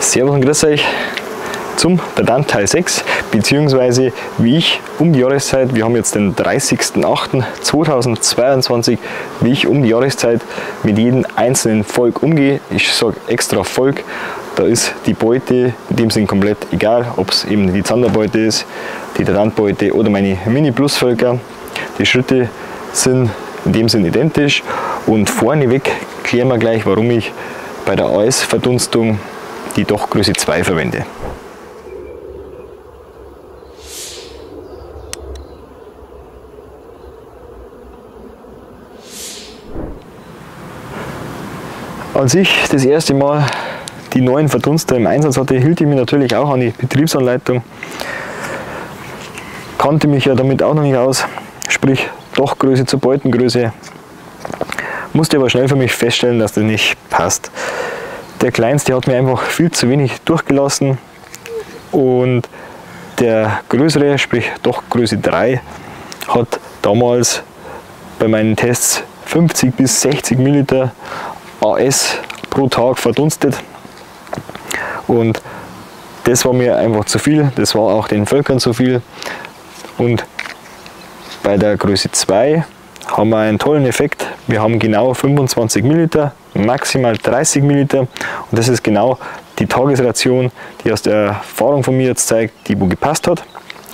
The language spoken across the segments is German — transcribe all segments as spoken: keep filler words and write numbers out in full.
Servus und grüß euch zum Verdammt Teil sechs, beziehungsweise wie ich um die Jahreszeit, wir haben jetzt den dreißigsten achten zweitausendzweiundzwanzig, wie ich um die Jahreszeit mit jedem einzelnen Volk umgehe. Ich sage extra Volk, da ist die Beute in dem Sinn komplett egal, ob es eben die Zanderbeute ist, die Tadantbeute oder meine Mini-Plus-Völker. Die Schritte sind in dem Sinn identisch und vorneweg klären wir gleich, warum ich bei der A S-Verdunstung die Dochtgröße zwei verwende. Als ich das erste Mal die neuen Verdunster im Einsatz hatte, hielt ich mich natürlich auch an die Betriebsanleitung, kannte mich ja damit auch noch nicht aus, sprich Dochtgröße zur Beutengröße, musste aber schnell für mich feststellen, dass das nicht passt. Der Kleinste hat mir einfach viel zu wenig durchgelassen und der Größere, sprich Dochtgröße drei, hat damals bei meinen Tests fünfzig bis sechzig Milliliter A S pro Tag verdunstet und das war mir einfach zu viel, das war auch den Völkern zu viel. Und bei der Größe zwei haben wir einen tollen Effekt, wir haben genau fünfundzwanzig Milliliter, maximal dreißig Milliliter und das ist genau die Tagesration, die aus der Erfahrung von mir jetzt zeigt, die wo gepasst hat.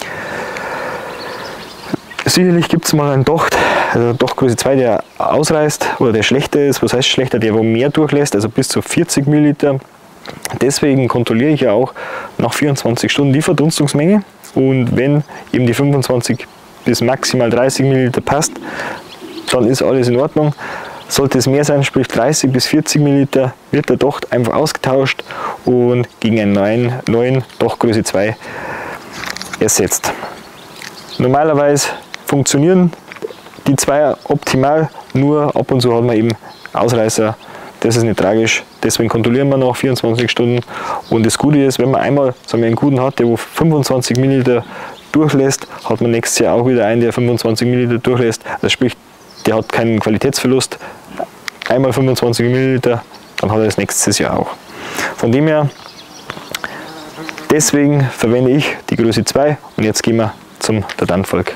Sicherlich gibt es mal einen Docht, also Dochtgröße zwei, der ausreißt oder der schlechter ist. Was heißt schlechter? Der wo mehr durchlässt, also bis zu vierzig Milliliter. Deswegen kontrolliere ich ja auch nach vierundzwanzig Stunden die Verdunstungsmenge und wenn eben die fünfundzwanzig bis maximal dreißig Milliliter passt, dann ist alles in Ordnung. Sollte es mehr sein, sprich dreißig bis vierzig Milliliter, wird der Docht einfach ausgetauscht und gegen einen neuen, neuen Dochtgröße zwei ersetzt. Normalerweise funktionieren die Zweier optimal, nur ab und zu hat man eben Ausreißer. Das ist nicht tragisch, deswegen kontrollieren wir nach vierundzwanzig Stunden. Und das Gute ist, wenn man einmal sagen wir, einen guten hat, der wo fünfundzwanzig Milliliter durchlässt, hat man nächstes Jahr auch wieder einen, der fünfundzwanzig Milliliter durchlässt. Das sprich, der hat keinen Qualitätsverlust. Einmal fünfundzwanzig Milliliter, dann hat er das nächstes Jahr auch. Von dem her, deswegen verwende ich die Größe zwei und jetzt gehen wir zum Tadantvolk.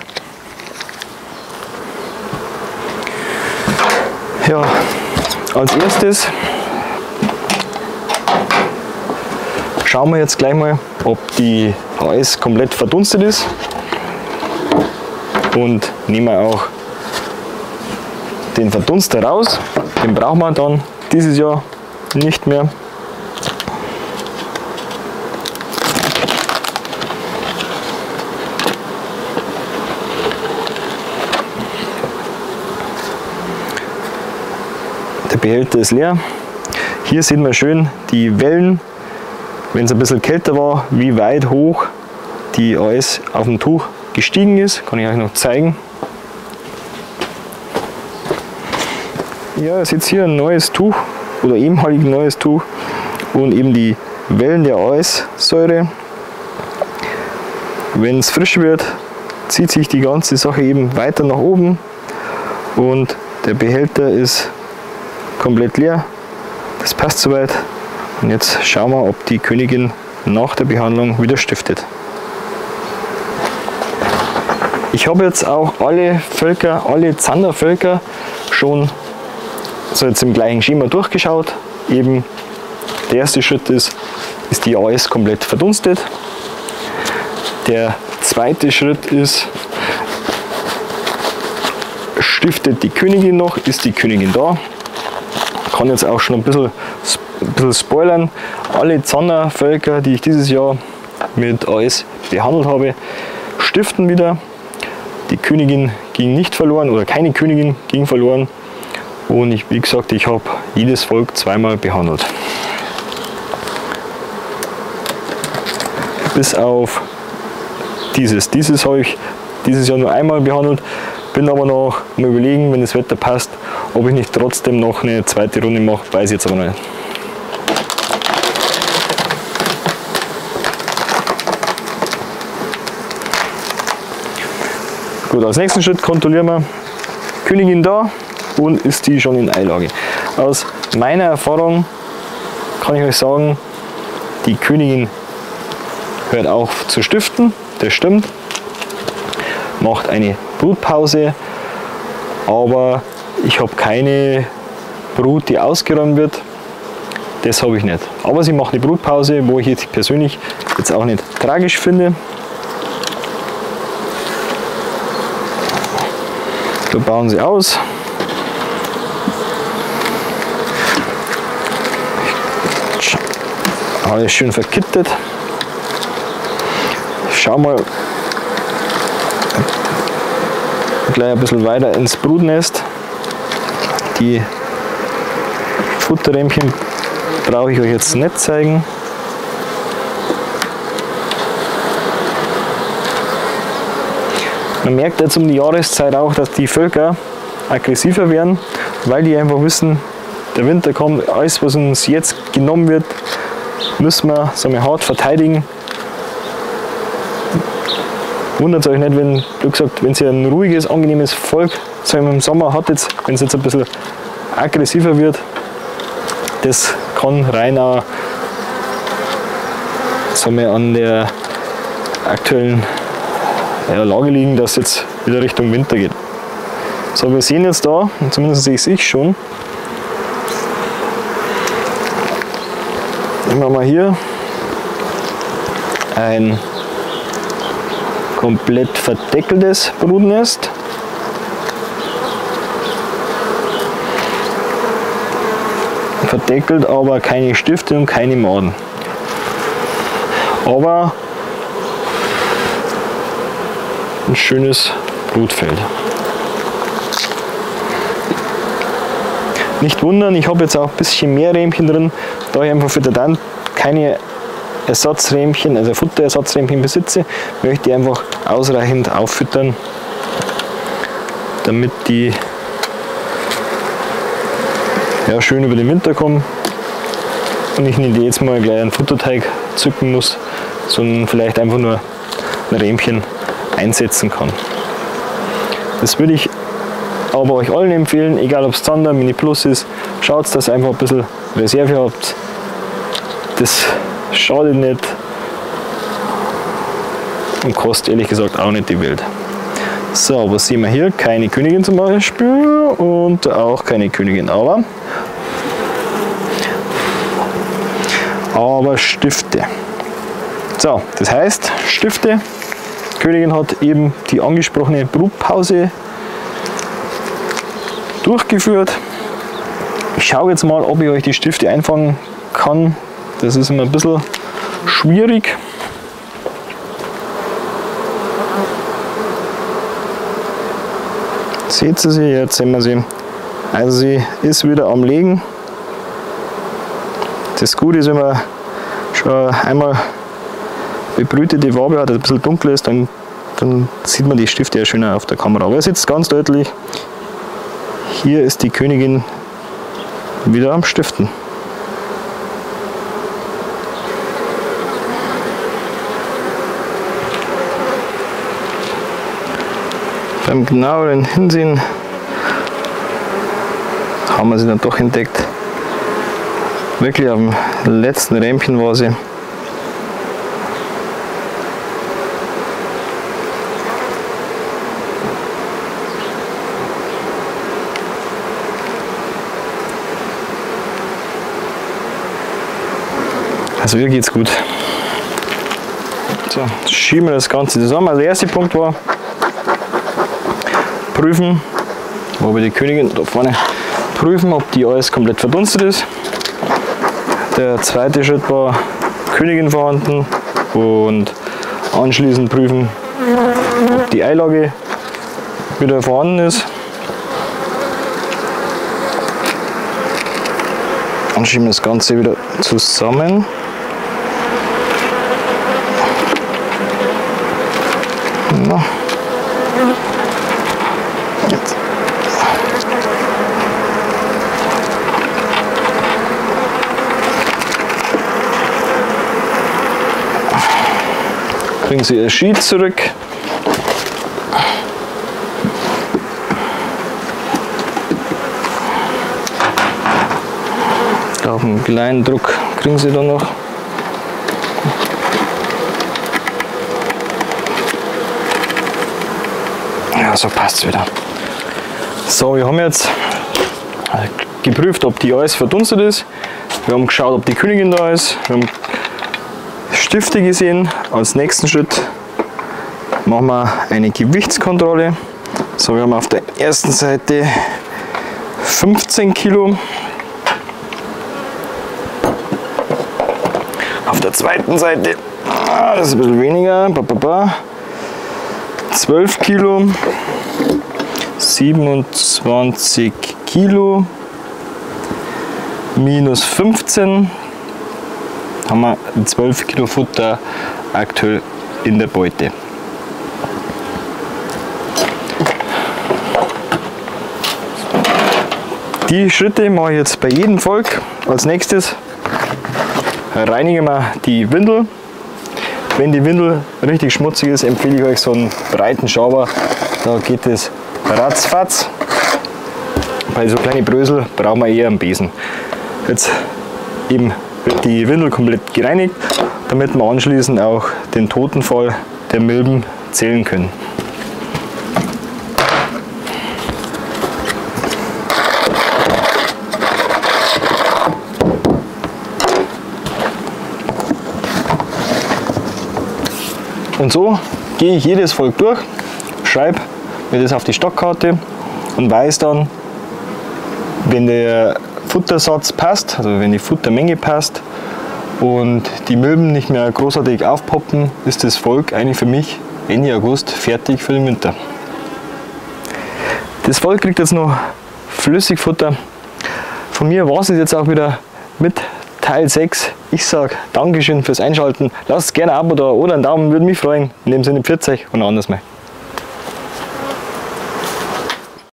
Ja, als erstes schauen wir jetzt gleich mal, ob die A S komplett verdunstet ist und nehmen wir auch den Verdunster raus. Den brauchen wir dann dieses Jahr nicht mehr. Der Behälter ist leer. Hier sieht man schön die Wellen, wenn es ein bisschen kälter war, wie weit hoch die A S auf dem Tuch gestiegen ist. Kann ich euch noch zeigen. Ja, ihr seht hier ein neues Tuch oder ehemalig ein neues Tuch und eben die Wellen der A S-Säure. Wenn es frisch wird, zieht sich die ganze Sache eben weiter nach oben und der Behälter ist komplett leer. Das passt soweit. Und jetzt schauen wir, ob die Königin nach der Behandlung wieder stiftet. Ich habe jetzt auch alle Völker, alle Zandervölker schon so jetzt im gleichen Schema durchgeschaut. Eben der erste Schritt ist, ist die A S komplett verdunstet. Der zweite Schritt ist, stiftet die Königin noch, ist die Königin da. Ich kann jetzt auch schon ein bisschen, ein bisschen spoilern. Alle Zandervölker, die ich dieses Jahr mit A S behandelt habe, stiften wieder. Die Königin ging nicht verloren oder keine Königin ging verloren. Und ich, wie gesagt, ich habe jedes Volk zweimal behandelt. Bis auf dieses. Dieses habe ich dieses Jahr nur einmal behandelt. Bin aber noch mal überlegen, wenn das Wetter passt, ob ich nicht trotzdem noch eine zweite Runde mache, weiß ich jetzt aber noch nicht. Gut, als nächsten Schritt kontrollieren wir Königin da und ist die schon in Eilage. Aus meiner Erfahrung kann ich euch sagen, die Königin hört auf zu stiften, das stimmt. Macht eine Brutpause, aber ich habe keine Brut, die ausgeräumt wird. Das habe ich nicht. Aber sie macht eine Brutpause, wo ich jetzt persönlich jetzt auch nicht tragisch finde. Da bauen sie aus. Alles schön verkittet. Schau mal gleich ein bisschen weiter ins Brutnest. Die Futterrähmchen brauche ich euch jetzt nicht zeigen. Man merkt jetzt um die Jahreszeit auch, dass die Völker aggressiver werden, weil die einfach wissen, der Winter kommt, alles was uns jetzt genommen wird, müssen wir so hart verteidigen. Wundert euch nicht, wenn, wie gesagt, wenn ihr ein ruhiges, angenehmes Volk so im Sommer hattet, wenn es jetzt ein bisschen aggressiver wird. Das kann rein auch so an der aktuellen ja, Lage liegen, dass es jetzt wieder Richtung Winter geht. So, wir sehen jetzt da, zumindest sehe ich es schon, nehmen wir mal hier ein komplett verdeckeltes Brutnest. Verdeckelt, aber keine Stifte und keine Maden. Aber ein schönes Brutfeld. Nicht wundern, ich habe jetzt auch ein bisschen mehr Rähmchen drin, da ich einfach für den dann keine Ersatzrähmchen, also Futterersatzrähmchen besitze, möchte ich einfach ausreichend auffüttern, damit die ja, schön über den Winter kommen und ich nicht jetzt mal gleich einen Futterteig zücken muss, sondern vielleicht einfach nur ein Rähmchen einsetzen kann. Das würde ich aber euch allen empfehlen, egal ob es Zander, Mini Plus ist, schaut, dass ihr einfach ein bisschen Reserve habt. Das schadet nicht und kostet ehrlich gesagt auch nicht die Welt. So, was sehen wir hier? Keine Königin zum Beispiel und auch keine Königin, aber, aber Stifte. So, das heißt Stifte. Königin hat eben die angesprochene Brutpause durchgeführt. Ich schaue jetzt mal, ob ich euch die Stifte einfangen kann. Das ist immer ein bisschen schwierig. Seht ihr sie? Jetzt sehen wir sie. Also sie ist wieder am Legen. Das Gute ist, wenn man schon einmal bebrütete Wabe hat, ein bisschen dunkel ist, dann, dann sieht man die Stifte ja schöner auf der Kamera. Aber ihr seht es ganz deutlich, hier ist die Königin wieder am Stiften. Beim genaueren Hinsehen haben wir sie dann doch entdeckt. Wirklich am letzten Rähmchen war sie. Also ihr geht's gut. So, schieben wir das Ganze zusammen. Also der erste Punkt war prüfen, wo wir die Königin da vorne prüfen, ob die alles komplett verdunstet ist. Der zweite Schritt war Königin vorhanden und anschließend prüfen, ob die Eilage wieder vorhanden ist. Dann schieben wir das Ganze wieder zusammen. Na. Jetzt. Kriegen Sie Ihr Sheet zurück. Auf einen kleinen Druck kriegen Sie dann noch. Ah, so passt es wieder. So, wir haben jetzt geprüft, ob die alles verdunstet ist. Wir haben geschaut, ob die Königin da ist. Wir haben Stifte gesehen. Als nächsten Schritt machen wir eine Gewichtskontrolle. So, wir haben auf der ersten Seite fünfzehn Kilo. Auf der zweiten Seite, ah, das ist ein bisschen weniger, zwölf Kilo, siebenundzwanzig Kilo, minus fünfzehn, haben wir zwölf Kilo Futter aktuell in der Beute. Die Schritte mache ich jetzt bei jedem Volk. Als nächstes reinigen wir die Windel. Wenn die Windel richtig schmutzig ist, empfehle ich euch so einen breiten Schauber. Da geht es ratzfatz. Bei so kleinen Brösel brauchen wir eher einen Besen. Jetzt eben wird die Windel komplett gereinigt, damit wir anschließend auch den Totenfall der Milben zählen können. Und so gehe ich jedes Volk durch, schreibe mir das auf die Stockkarte und weiß dann, wenn der Futtersatz passt, also wenn die Futtermenge passt und die Milben nicht mehr großartig aufpoppen, ist das Volk eigentlich für mich Ende August fertig für den Winter. Das Volk kriegt jetzt noch Flüssigfutter. Von mir war es jetzt auch wieder mit Teil sechs. Ich sage Dankeschön fürs Einschalten. Lasst gerne ein Abo da oder einen Daumen, würde mich freuen. In dem Sinne, pfiat euch und anders mal.